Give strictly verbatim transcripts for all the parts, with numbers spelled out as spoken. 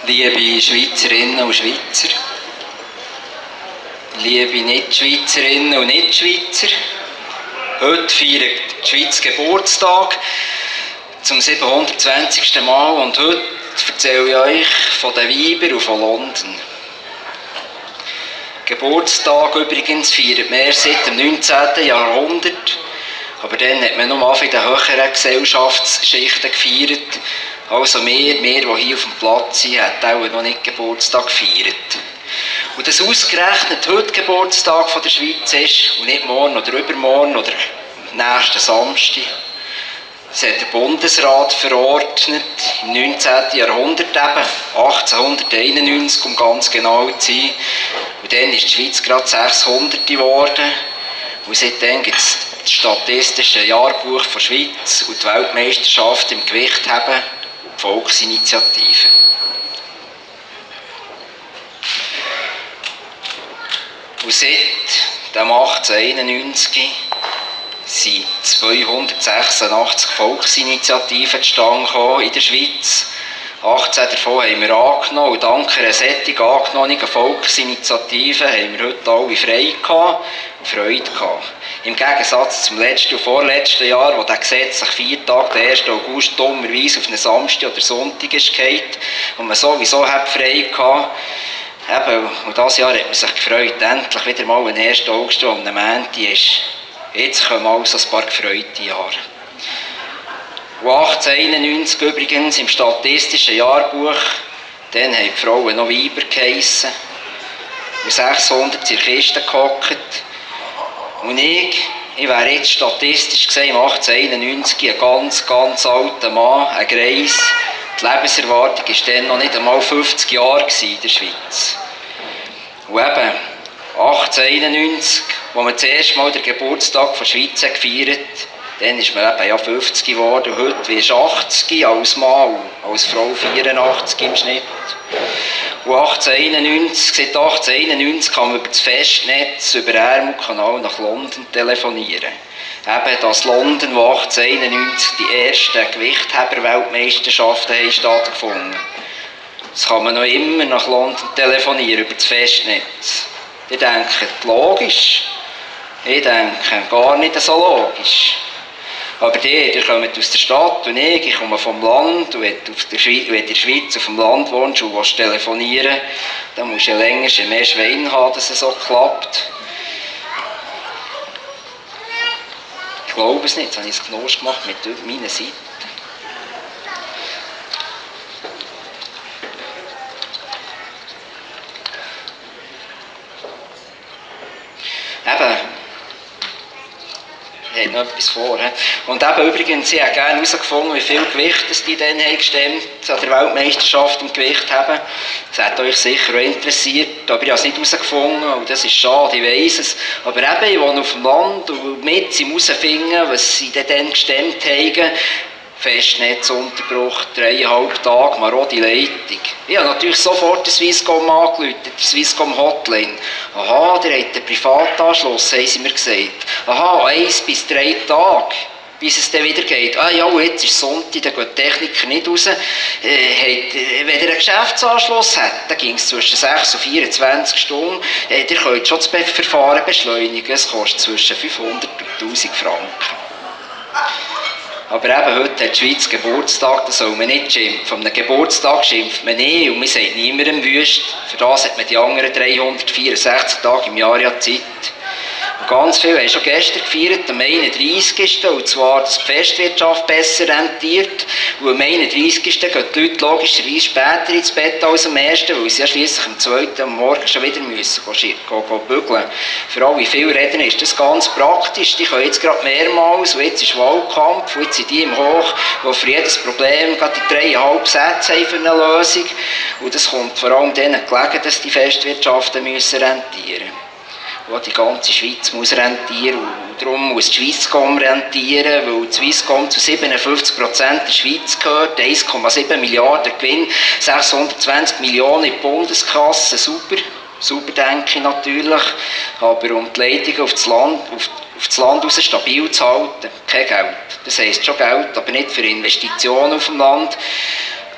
Liebe Schweizerinnen und Schweizer, liebe Nicht-Schweizerinnen und Nicht-Schweizer, heute feiert die Schweiz Geburtstag zum siebenhundertzwanzigsten Mal und heute erzähle ich euch von den Weibern und von London. Geburtstag übrigens feiert man erst seit dem neunzehnten Jahrhundert, aber dann hat man nur in den höheren Gesellschaftsschichten gefeiert. Also wir, wir, die hier auf dem Platz sind, haben auch noch nicht Geburtstag gefeiert. Und dass ausgerechnet heute Geburtstag von der Schweiz ist und nicht morgen oder übermorgen oder nächsten Samstag, das hat der Bundesrat verordnet im neunzehnten Jahrhundert, eben achtzehnhunderteinundneunzig, um ganz genau zu sein. Und dann ist die Schweiz gerade sechshundert geworden. Und seitdem gibt es das statistische Jahrbuch der Schweiz und die Weltmeisterschaft im Gewichtheben und die Volksinitiative. Und seit dem achtzehnhunderteinundneunzig sind zweihundertsechsundachtzig Volksinitiativen zustande gekommen in der Schweiz. achtzehn davon haben wir angenommen und dank einer solchen angenommenen Volksinitiative haben wir heute alle frei gehabt und Freude gehabt. Im Gegensatz zum letzten und vorletzten Jahr, wo der gesetzliche Viertag, der ersten August, dummerweise auf einen Samstag oder Sonntag ist gefallen und man sowieso hat frei gehabt. Eben, und dieses Jahr hat man sich gefreut, endlich wieder mal ein ersten August, der am Montag ist. Jetzt kommen also ein paar gefreute Jahre. Und achtzehnhunderteinundneunzig übrigens im statistischen Jahrbuch, dann haben die Frauen noch Weiber geheissen. Und sechshundert sind in der Kiste gehockt. Und ich, ich wäre jetzt statistisch gesehen im achtzehnhunderteinundneunzig ein ganz, ganz alter Mann, ein Greis. Die Lebenserwartung war dann noch nicht einmal fünfzig Jahre in der Schweiz. Und eben, achtzehnhunderteinundneunzig, als man das erste Mal den Geburtstag der Schweiz gefeiert hat, dann ist man eben ja fünfzig geworden und heute wirst du achtzig als Mann, als Frau vierundachtzig im Schnitt. Und achtzehnhunderteinundneunzig, seit achtzehnhunderteinundneunzig kann man über das Festnetz, über den Ärmelkanal nach London telefonieren. Eben das London, wo achtzehnhunderteinundneunzig die ersten Gewichtheber-Weltmeisterschaften haben stattgefunden. Jetzt kann man noch immer nach London telefonieren über das Festnetz. Ich denke, logisch. Ich denke, gar nicht so logisch. Aber die, ihr kommt aus der Stadt und ich, ich komme vom Land und wenn du in der Schweiz auf dem Land wohnst und willst telefonieren, dann musst du ja länger schon mehr Schwein haben, dass es so klappt. Ich glaube es nicht, jetzt habe ich es Knosch gemacht mit meiner Seite. Eben, ich habe noch etwas vor. Und eben übrigens, sie haben gerne herausgefunden, wie viel Gewicht das die dann haben gestemmt an der Weltmeisterschaft im Gewicht haben. Das hat euch sicher auch interessiert, aber ich habe es nicht herausgefunden und das ist schade, ich weiss es. Aber eben, ich wohne auf dem Land und mit sie herausfinden, was sie dann gestemmt haben. Festnetzunterbruch, dreieinhalb Tage, marode Leitung. Ich habe natürlich sofort den Swisscom angerufen, die Swisscom Hotline. Aha, der hat einen Privatanschluss, haben sie mir gesagt. Aha, eins bis drei Tage, bis es dann wieder geht. Ah ja, jetzt ist Sonntag, dann geht die Techniker nicht raus. Äh, hat, wenn ihr einen Geschäftsanschluss hat, dann ging es zwischen sechs und vierundzwanzig Stunden. Äh, ihr könnt schon das Verfahren beschleunigen, es kostet zwischen fünfhundert und tausend Franken. Aber eben heute hat die Schweiz Geburtstag, da soll man nicht schimpfen. Von einem Geburtstag schimpft man nicht und man sagt niemandem wüst. Für das hat man die anderen dreihundertvierundsechzig Tage im Jahr ja Zeit. Und ganz viele haben schon gestern gefeiert, am einunddreißigsten Und zwar, dass die Festwirtschaft besser rentiert. Und am einunddreißigsten gehen die Leute logischerweise später ins Bett als am ersten weil sie ja schliesslich am zweiten am Morgen schon wieder müssen gehen, gehen, gehen bügeln. Für alle viele Redner ist das ganz praktisch. Die können jetzt gerade mehrmals, und jetzt ist Wahlkampf, und jetzt sind die im Hoch, die für jedes Problem gerade die dreieinhalb Sätze haben für eine Lösung. Und das kommt vor allem denen gelegen, dass die Festwirtschaften müssen rentieren müssen. Die ganze Schweiz muss rentieren und darum muss die Swisscom rentieren, weil die Swisscom zu siebenundfünfzig Prozent der Schweiz gehört, eins Komma sieben Milliarden Gewinn, sechshundertzwanzig Millionen in die Bundeskasse, super, super denke ich natürlich, aber um die Leitungen auf das Land, auf, auf das Land raus stabil zu halten, kein Geld. Das heisst schon Geld, aber nicht für Investitionen auf dem Land.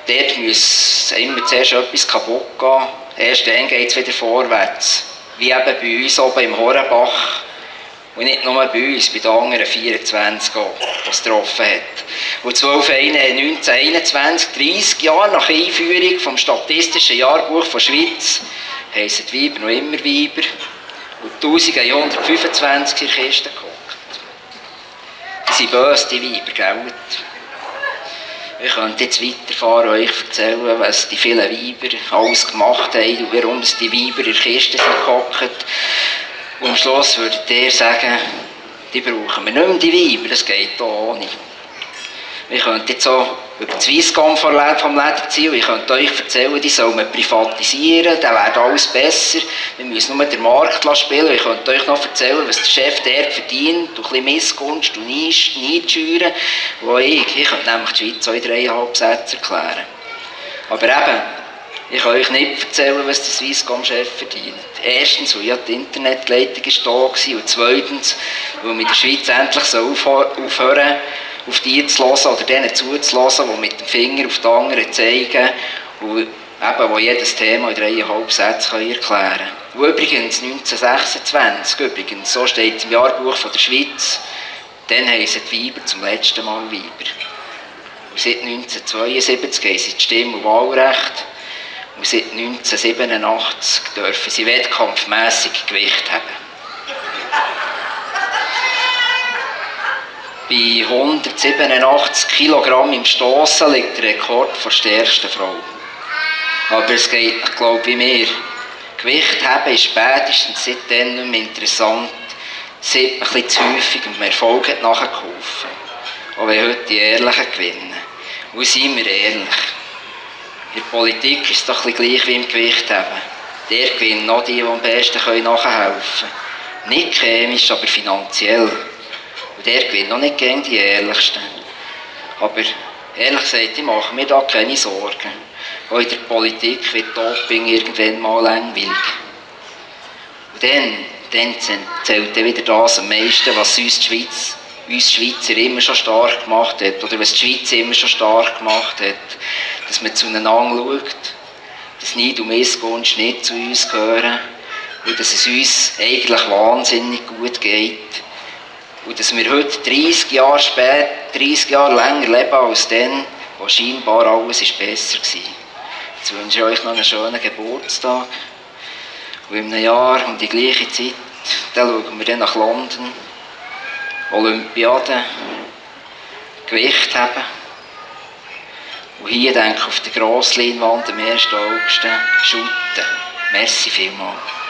dort muss immer zuerst etwas kaputt gehen. Erst dann geht es wieder vorwärts. Wie eben bei uns oben im Hornbach. Und nicht nur bei uns, bei den anderen vierundzwanzig auch, die es getroffen hat. Und zwölf neunzehnhunderteinundzwanzig, dreissig Jahre nach Einführung vom Statistischen Jahrbuch der Schweiz, heissen die Weiber noch immer Weiber. Und eintausendeinhundertfünfundzwanzig in der Kiste gehockt. Die sind böse, die Weiber, gell? Ich könnte jetzt weiterfahren und euch erzählen, was die vielen Weiber alles gemacht haben und warum die Weiber in der Kiste sind gehockt. Und am Schluss würdet ihr sagen, die brauchen wir nicht mehr, die Weiber, das geht auch ohne. Ich könnte jetzt auch über das Swisscom vom Lederziel, ich könnte euch erzählen, die soll man privatisieren, dann wird alles besser. Wir müssen nur den Markt spielen. Ich könnte euch noch erzählen, was der Chef dort verdient, und ein bisschen Missgunst und Neid schüren. Wo ich, ich könnte nämlich die Schweiz auch in dreieinhalb Sätze erklären. Aber eben, ich kann euch nicht erzählen, was der Swisscom-Chef verdient. Erstens, weil ja die Internetleitung da war, und zweitens, weil wir in der Schweiz endlich so aufhören, auf die zu hören oder denen zuzulassen, die mit dem Finger auf die anderen zeigen und eben, wo jedes Thema in dreieinhalb Sätzen erklären können. Und übrigens neunzehnhundertsechsundzwanzig, übrigens, so steht es im Jahrbuch von der Schweiz, dann heissen die Weiber zum letzten Mal Weiber. Und seit neunzehnhundertzweiundsiebzig haben sie das Stimm- und Wahlrecht. Und seit neunzehnhundertsiebenundachtzig dürfen sie wettkampfmässig Gewicht haben. Bei hundertsiebenundachtzig Kilogramm im Stossen liegt der Rekord der stärksten Frau. Aber es geht, ich glaube, wie mir. Gewicht haben ist spätestens seitdem nicht mehr interessant, seit man ein bisschen zu häufig dem Erfolg hat nachgeholfen. Auch wenn heute die Ehrlichen gewinnen. Und seien wir ehrlich. In der Politik ist es doch ein bisschen gleich wie im Gewicht haben. Der gewinnen noch die, die am besten nachhelfen können. Nicht chemisch, aber finanziell. Und der gewinnt noch nicht gegen die Ehrlichsten. Aber ehrlich gesagt, ich mache mir da keine Sorgen. Auch in der Politik wird Doping irgendwann mal langweilig. Und dann, dann zählt dann wieder das am meisten, was uns die Schweiz, uns Schweizer immer schon stark gemacht hat. Oder was die Schweiz immer schon stark gemacht hat. Dass man zueinander schaut, dass Neid und Missgunst nicht zu uns gehören. Und dass es uns eigentlich wahnsinnig gut geht. Und dass wir heute dreissig Jahre später, dreissig Jahre länger leben als dann, wo scheinbar alles ist besser war. Jetzt wünsche ich euch noch einen schönen Geburtstag. Und in einem Jahr um die gleiche Zeit, dann schauen wir dann nach London, Olympiade, Gewicht haben. Und hier denke ich auf der Grossleinwand am ersten August shooten. Merci vielmals.